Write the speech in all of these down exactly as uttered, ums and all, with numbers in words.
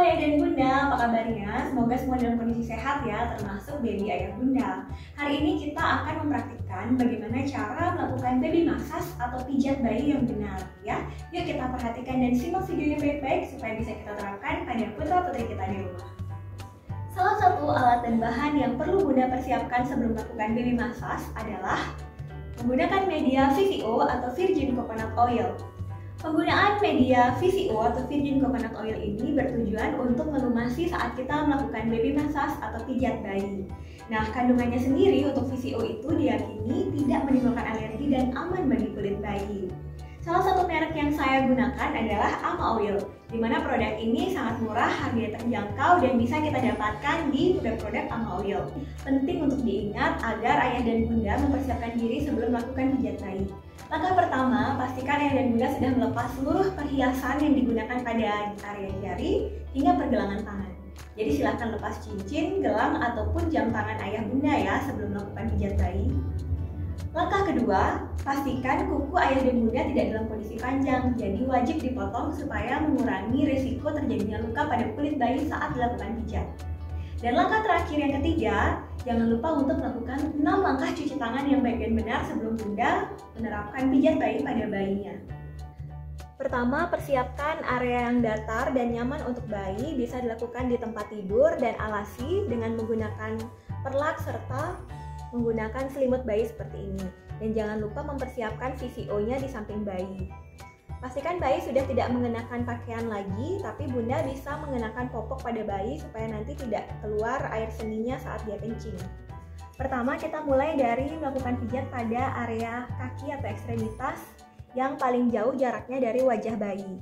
ayah dan bunda, apa kabarnya? Semoga semua dalam kondisi sehat ya, termasuk baby ayah bunda. Hari ini kita akan mempraktikkan bagaimana cara melakukan baby massage atau pijat bayi yang benar ya. Yuk kita perhatikan dan simak videonya baik-baik supaya bisa kita terapkan pada putra-putri kita di rumah. Salah satu alat dan bahan yang perlu bunda persiapkan sebelum melakukan baby massage adalah menggunakan media V C O atau Virgin Coconut Oil. Penggunaan media V C O atau Virgin Coconut Oil ini bertujuan untuk melumasi saat kita melakukan baby massage atau pijat bayi. Nah, kandungannya sendiri untuk V C O itu diyakini tidak menimbulkan alergi dan aman bagi kulit bayi. Salah satu merek yang saya gunakan adalah Ama Oil, di mana produk ini sangat murah, harganya terjangkau, dan bisa kita dapatkan di produk-produk Ama Oil. Penting untuk diingat agar ayah dan bunda mempersiapkan diri sebelum melakukan pijat bayi. Langkah pertama, pastikan ayah dan bunda sudah melepas seluruh perhiasan yang digunakan pada area jari hingga pergelangan tangan. Jadi silahkan lepas cincin, gelang, ataupun jam tangan ayah bunda ya sebelum melakukan pijat bayi. Langkah kedua, pastikan kuku ayah dan bunda tidak dalam kondisi panjang, jadi wajib dipotong supaya mengurangi risiko terjadinya luka pada kulit bayi saat dilakukan pijat. Dan langkah terakhir yang ketiga, jangan lupa untuk melakukan enam langkah cuci tangan yang baik dan benar sebelum bunda menerapkan pijat bayi pada bayinya. Pertama, persiapkan area yang datar dan nyaman untuk bayi, bisa dilakukan di tempat tidur dan alasi dengan menggunakan perlak serta menggunakan selimut bayi seperti ini. Dan jangan lupa mempersiapkan V C O-nya di samping bayi. Pastikan bayi sudah tidak mengenakan pakaian lagi, tapi bunda bisa mengenakan popok pada bayi supaya nanti tidak keluar air seninya saat dia kencing. Pertama, kita mulai dari melakukan pijat pada area kaki atau ekstremitas yang paling jauh jaraknya dari wajah bayi.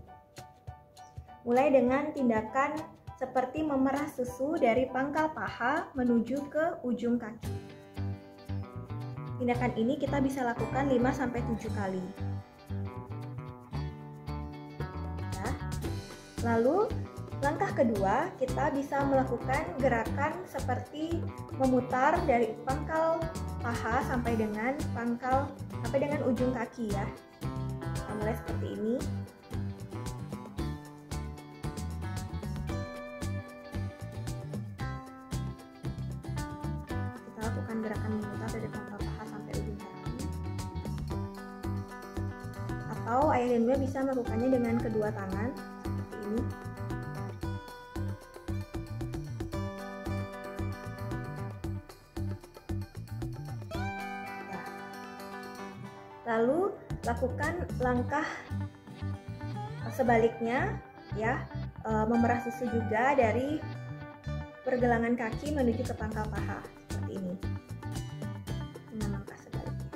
Mulai dengan tindakan seperti memerah susu dari pangkal paha menuju ke ujung kaki. Tindakan ini kita bisa lakukan lima sampai tujuh kali. Lalu langkah kedua, kita bisa melakukan gerakan seperti memutar dari pangkal paha sampai dengan pangkal sampai dengan ujung kaki ya. Kita mulai seperti ini. Kita lakukan gerakan memutar dari pangkal paha sampai ujung kaki. Atau ayah dan bunda bisa melakukannya dengan kedua tangan. Ini. Lalu lakukan langkah sebaliknya ya, e, memerah susu juga dari pergelangan kaki menuju ke pangkal paha seperti ini. Dengan langkah sebaliknya.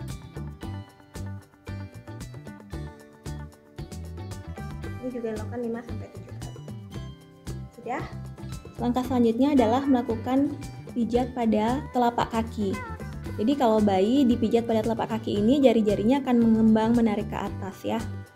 Ini juga dilakukan lima sampai tujuh kali. Sudah? Langkah selanjutnya adalah melakukan pijat pada telapak kaki. Jadi kalau bayi dipijat pada telapak kaki ini, jari-jarinya akan mengembang menarik ke atas ya.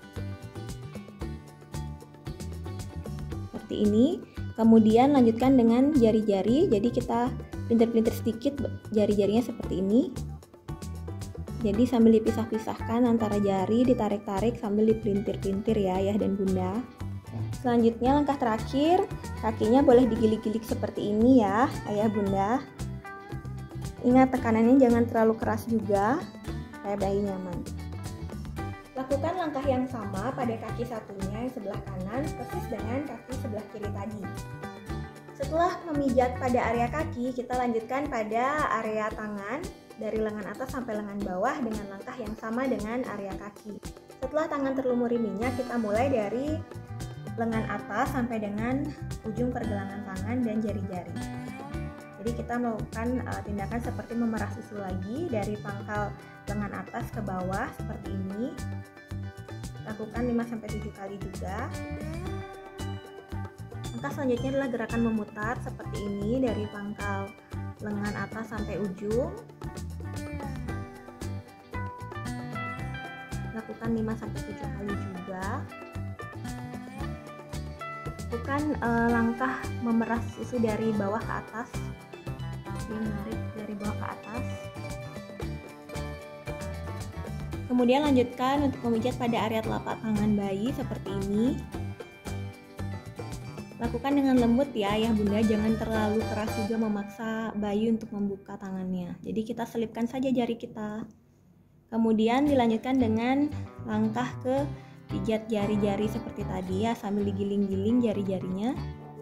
Seperti ini. Kemudian lanjutkan dengan jari-jari. Jadi kita pelintir-pelintir sedikit jari-jarinya seperti ini. Jadi sambil dipisah-pisahkan antara jari, ditarik-tarik sambil dipelintir-pelintir ya ayah dan bunda. Selanjutnya langkah terakhir, kakinya boleh digilik-gilik seperti ini ya ayah bunda. Ingat tekanannya jangan terlalu keras juga, supaya bayi nyaman. Lakukan langkah yang sama pada kaki satunya yang sebelah kanan persis dengan kaki sebelah kiri tadi. Setelah memijat pada area kaki, kita lanjutkan pada area tangan dari lengan atas sampai lengan bawah dengan langkah yang sama dengan area kaki. Setelah tangan terlumuri minyak, kita mulai dari lengan atas sampai dengan ujung pergelangan tangan dan jari-jari. Jadi kita melakukan uh, tindakan seperti memerah susu lagi dari pangkal lengan atas ke bawah seperti ini. Lakukan lima sampai tujuh kali juga. Langkah selanjutnya adalah gerakan memutar seperti ini dari pangkal lengan atas sampai ujung. Lakukan lima sampai tujuh kali juga. Lakukan uh, langkah memerah susu dari bawah ke atas. Menarik dari bawah ke atas. Kemudian lanjutkan untuk memijat pada area telapak tangan bayi seperti ini. Lakukan dengan lembut ya ayah bunda, jangan terlalu keras juga memaksa bayi untuk membuka tangannya. Jadi kita selipkan saja jari kita. Kemudian dilanjutkan dengan langkah ke pijat jari-jari seperti tadi ya, sambil digiling-giling jari-jarinya.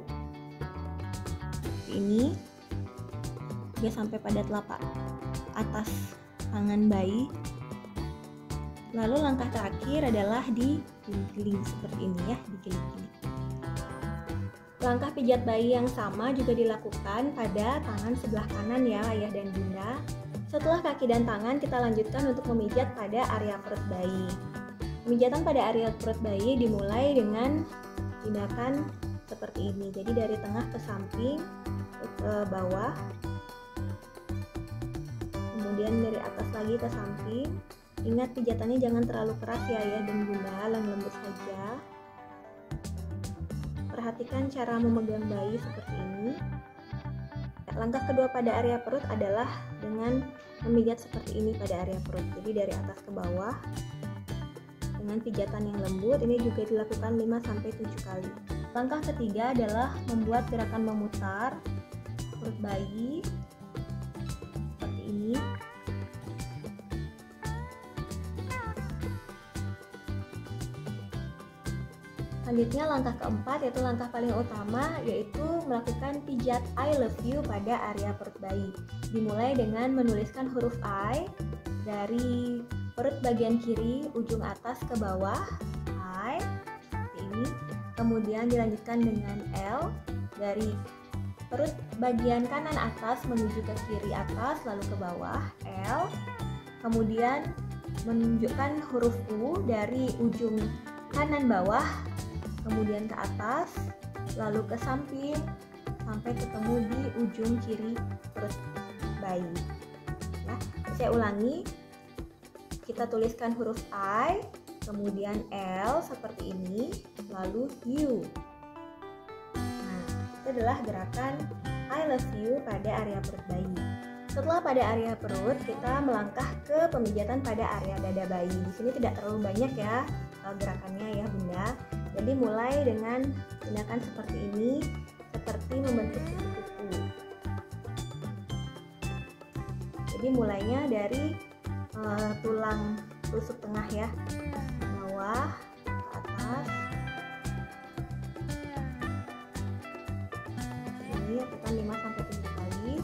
Ini juga sampai pada telapak atas tangan bayi. Lalu langkah terakhir adalah digiling seperti ini ya, digiling-giling. Langkah pijat bayi yang sama juga dilakukan pada tangan sebelah kanan ya ayah dan bunda. Setelah kaki dan tangan, kita lanjutkan untuk memijat pada area perut bayi. Pemijatan pada area perut bayi dimulai dengan tindakan seperti ini. Jadi dari tengah ke samping, ke bawah, kemudian dari atas lagi ke samping. Ingat pijatannya jangan terlalu keras ya ayah dan bunda, lembut saja. Perhatikan cara memegang bayi seperti ini. Langkah kedua pada area perut adalah dengan memijat seperti ini pada area perut. Jadi dari atas ke bawah dengan pijatan yang lembut. Ini juga dilakukan lima sampai tujuh kali. Langkah ketiga adalah membuat gerakan memutar perut bayi seperti ini. Selanjutnya langkah keempat, yaitu langkah paling utama, yaitu melakukan pijat I love you pada area perut bayi. Dimulai dengan menuliskan huruf I dari perut bagian kiri ujung atas ke bawah, I seperti ini. Kemudian dilanjutkan dengan L dari perut bagian kanan atas menuju ke kiri atas lalu ke bawah, L. Kemudian menunjukkan huruf U dari ujung kanan bawah kemudian ke atas, lalu ke samping, sampai ketemu di ujung kiri perut bayi. Ya, saya ulangi, kita tuliskan huruf I, kemudian L seperti ini, lalu U. Nah, itu adalah gerakan I love you pada area perut bayi. Setelah pada area perut, kita melangkah ke pemijatan pada area dada bayi. Di sini tidak terlalu banyak ya gerakannya ya bunda. Jadi mulai dengan tindakan seperti ini, seperti membentuk kupu-kupu. Jadi mulainya dari uh, tulang rusuk tengah ya, bawah ke atas. Ini lakukan lima sampai tujuh kali.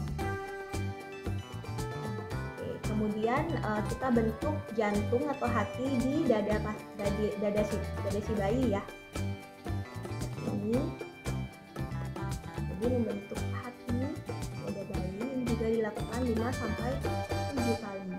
Oke, kemudian uh, kita bentuk jantung atau hati di dada pas dada, dada si dada si bayi ya. Ini jadi membentuk hati pada bayi ini juga dilakukan lima sampai tujuh kali.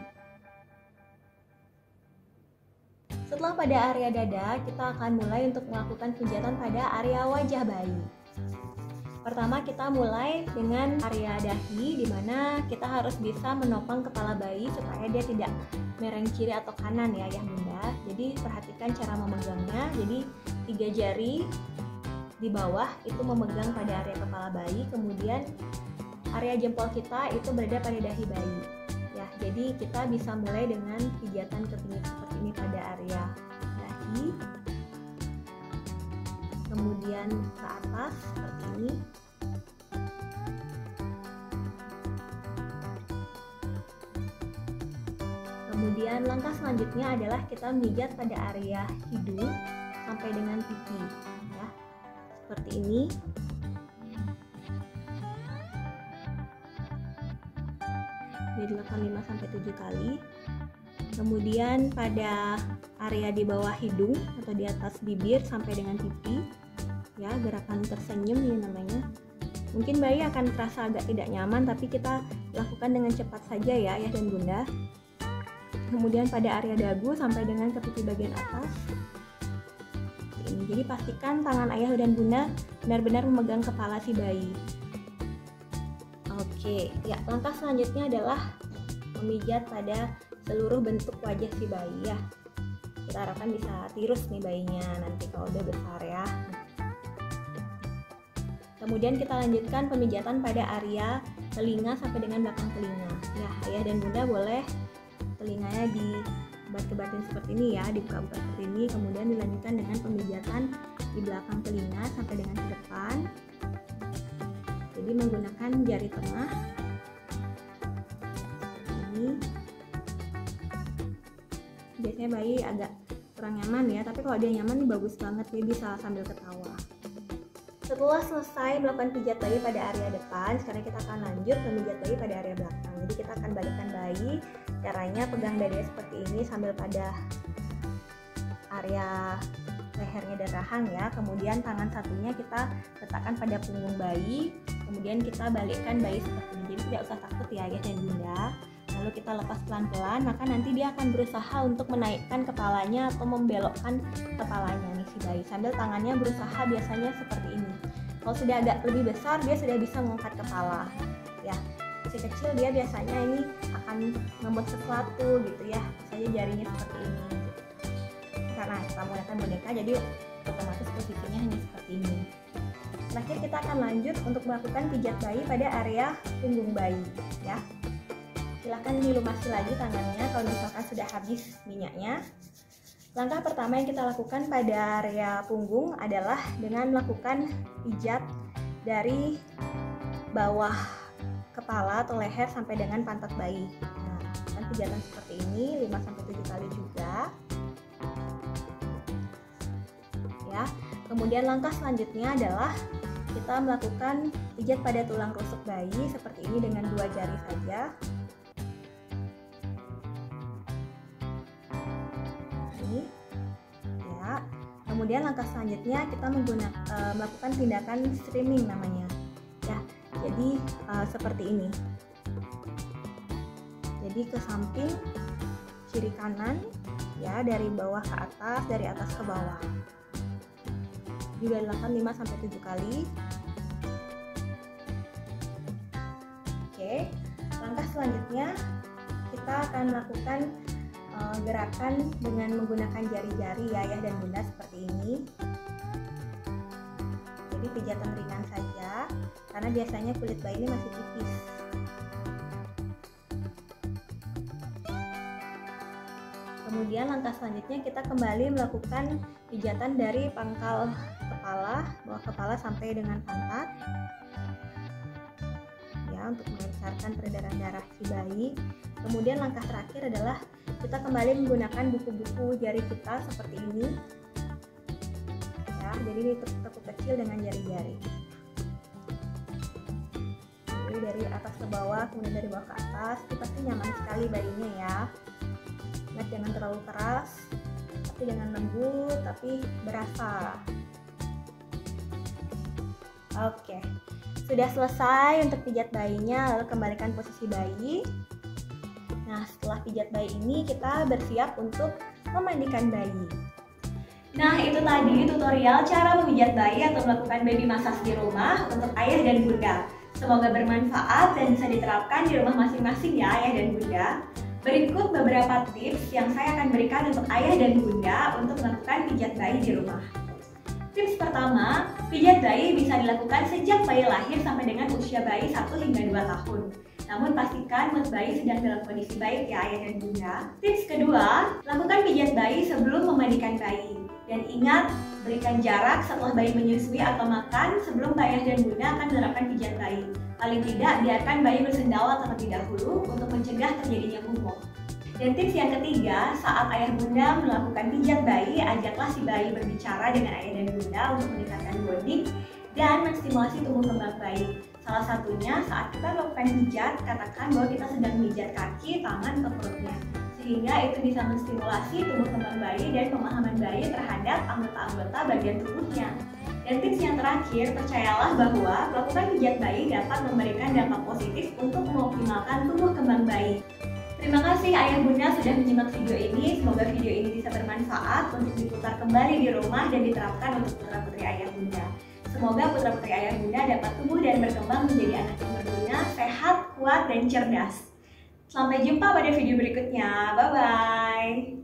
Setelah pada area dada, kita akan mulai untuk melakukan pijatan pada area wajah bayi. Pertama kita mulai dengan area dahi, di mana kita harus bisa menopang kepala bayi supaya dia tidak mereng kiri atau kanan ya ayah bunda. Jadi perhatikan cara memegangnya. Jadi tiga jari di bawah itu memegang pada area kepala bayi, kemudian area jempol kita itu berada pada dahi bayi. Ya, jadi kita bisa mulai dengan pijatan ke pinggir seperti ini pada area dahi, kemudian ke atas seperti ini. Kemudian langkah selanjutnya adalah kita memijat pada area hidung sampai dengan pipi. Ya, seperti ini. Dilakukan lima sampai tujuh kali. Kemudian pada area di bawah hidung atau di atas bibir sampai dengan pipi. Ya, gerakan tersenyum ini namanya. Mungkin bayi akan terasa agak tidak nyaman, tapi kita lakukan dengan cepat saja ya ayah dan bunda. Kemudian pada area dagu sampai dengan ke pipi bagian atas. Ini. Jadi pastikan tangan ayah dan bunda benar-benar memegang kepala si bayi. Oke, ya langkah selanjutnya adalah memijat pada seluruh bentuk wajah si bayi ya. Kita harapkan bisa tirus nih bayinya nanti kalau udah besar ya. Kemudian kita lanjutkan pemijatan pada area telinga sampai dengan belakang telinga. Ya, ayah dan bunda boleh telinganya dibat-batin seperti ini ya, dibuka-buka seperti ini. Kemudian dilanjutkan dengan pemijatan di belakang telinga sampai dengan ke depan. Jadi menggunakan jari tengah ini. Biasanya bayi agak kurang nyaman ya, tapi kalau dia nyaman nih bagus banget, dia bisa sambil ketawa. Setelah selesai melakukan pijat bayi pada area depan, sekarang kita akan lanjut memijat bayi pada area belakang. Jadi kita akan balikkan bayi, caranya pegang dadanya seperti ini sambil pada area lehernya dan rahang ya. Kemudian tangan satunya kita letakkan pada punggung bayi, kemudian kita balikkan bayi seperti ini. Jadi tidak usah takut ya ayah dan bunda. Lalu kita lepas pelan-pelan, maka nanti dia akan berusaha untuk menaikkan kepalanya atau membelokkan kepalanya nih si bayi, sambil tangannya berusaha biasanya seperti ini. Kalau sudah agak lebih besar, dia sudah bisa mengangkat kepala ya. Si kecil dia biasanya ini akan ngemut sesuatu gitu ya, misalnya jarinya seperti ini gitu. Karena kita menggunakan boneka, jadi otomatis posisinya hanya seperti ini. Terakhir kita akan lanjut untuk melakukan pijat bayi pada area punggung bayi ya. Silahkan dilumasi lagi tangannya kalau misalkan sudah habis minyaknya. Langkah pertama yang kita lakukan pada area punggung adalah dengan melakukan pijat dari bawah kepala atau leher sampai dengan pantat bayi. Nah, kan pijatan seperti ini lima sampai tujuh kali juga. Ya. Kemudian langkah selanjutnya adalah kita melakukan pijat pada tulang rusuk bayi seperti ini dengan dua jari saja. Ya. Kemudian langkah selanjutnya kita menggunakan e, melakukan tindakan streaming namanya. Ya. Jadi e, seperti ini. Jadi ke samping kiri kanan ya, dari bawah ke atas, dari atas ke bawah. Juga dilakukan lima sampai tujuh kali. Oke. Langkah selanjutnya kita akan melakukan gerakan dengan menggunakan jari-jari ya ayah dan bunda seperti ini. Jadi pijatan ringan saja karena biasanya kulit bayi ini masih tipis. Kemudian langkah selanjutnya kita kembali melakukan pijatan dari pangkal kepala, bawah kepala sampai dengan pantat ya, untuk melancarkan peredaran darah si bayi. Kemudian langkah terakhir adalah kita kembali menggunakan buku-buku jari kita seperti ini ya, jadi ditekuk kecil dengan jari-jari. Jadi dari atas ke bawah, kemudian dari bawah ke atas, itu pasti nyaman sekali bayinya ya. Nah, jangan terlalu keras, tapi jangan lembut, tapi berasa. Oke, sudah selesai untuk pijat bayinya, lalu kembalikan posisi bayi. Nah, setelah pijat bayi ini kita bersiap untuk memandikan bayi. Nah, itu tadi tutorial cara memijat bayi atau melakukan baby massage di rumah untuk ayah dan bunda. Semoga bermanfaat dan bisa diterapkan di rumah masing-masing ya ayah dan bunda. Berikut beberapa tips yang saya akan berikan untuk ayah dan bunda untuk melakukan pijat bayi di rumah. Tips pertama, pijat bayi bisa dilakukan sejak bayi lahir sampai dengan usia bayi satu hingga dua tahun. Namun pastikan mood bayi sedang dalam kondisi baik ya ayah dan bunda. Tips kedua, lakukan pijat bayi sebelum memandikan bayi. Dan ingat, berikan jarak setelah bayi menyusui atau makan sebelum ayah dan bunda akan menerapkan pijat bayi. Paling tidak, biarkan bayi bersendawa terlebih dahulu untuk mencegah terjadinya kumur. Dan tips yang ketiga, saat ayah bunda melakukan pijat bayi, ajaklah si bayi berbicara dengan ayah dan bunda untuk meningkatkan bonding dan menstimulasi tumbuh kembang bayi. Salah satunya saat kita melakukan pijat, katakan bahwa kita sedang memijat kaki, tangan, ke perutnya. Sehingga itu bisa menstimulasi tumbuh kembang bayi dan pemahaman bayi terhadap anggota-anggota bagian tubuhnya. Dan tips yang terakhir, percayalah bahwa melakukan pijat bayi dapat memberikan dampak positif untuk mengoptimalkan tumbuh kembang bayi. Terima kasih ayah bunda sudah menyimak video ini. Semoga video ini bisa bermanfaat untuk diputar kembali di rumah dan diterapkan untuk putra-putri ayah bunda. Semoga putra-putri ayah bunda dapat tumbuh dan berkembang menjadi anak yang berguna, sehat, kuat, dan cerdas. Sampai jumpa pada video berikutnya. Bye-bye.